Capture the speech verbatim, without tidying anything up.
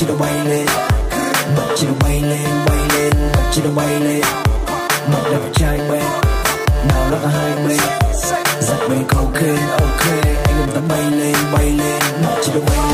chiếc đầu bay lên, bật chiếc đầu bay lên, bay lên, bật chiếc đầu bay lên. Một đẹp trai bên, nào là cả hai bên, giật bên ok ok, anh em ta bay lên, bay lên, bật chiếc đầu bay lên.